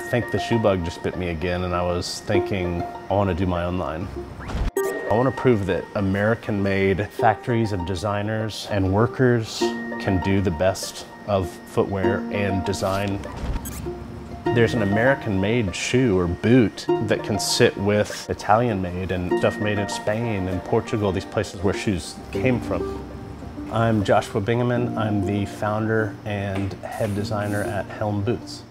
think the shoe bug just bit me again, and I was thinking I want to do my own line. I want to prove that American-made factories and designers and workers can do the best of footwear and design. There's an American-made shoe or boot that can sit with Italian-made and stuff made in Spain and Portugal, these places where shoes came from. I'm Joshua Bingaman. I'm the founder and head designer at HELM Boots.